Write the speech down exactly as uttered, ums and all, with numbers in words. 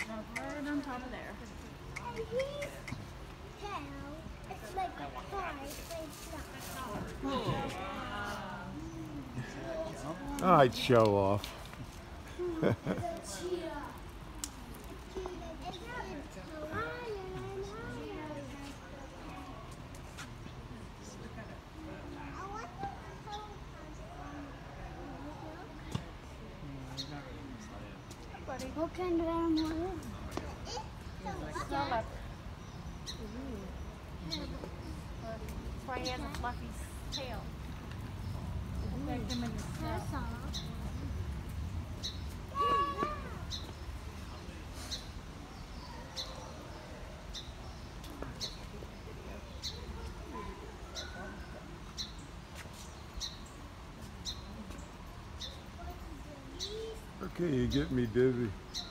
Right on top of there. And his tail, it's like a car, it's like Oh, I'd show off. What kind of animal is it? Snow leopard. That's why he has a fluffy tail. Protect him in the snow. Okay, you get me dizzy.